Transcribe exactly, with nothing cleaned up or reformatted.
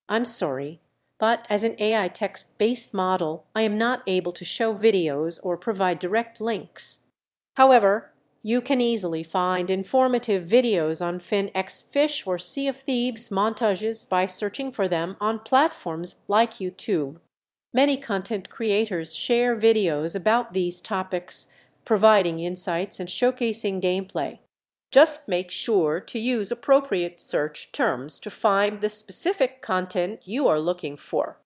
I'm sorry, but as an A I text-based model, I am not able to show videos or provide direct links. However, you can easily find informative videos on FinXFish or Sea of Thieves montages by searching for them on platforms like YouTube. Many content creators share videos about these topics, providing insights and showcasing gameplay. Just make sure to use appropriate search terms to find the specific content you are looking for.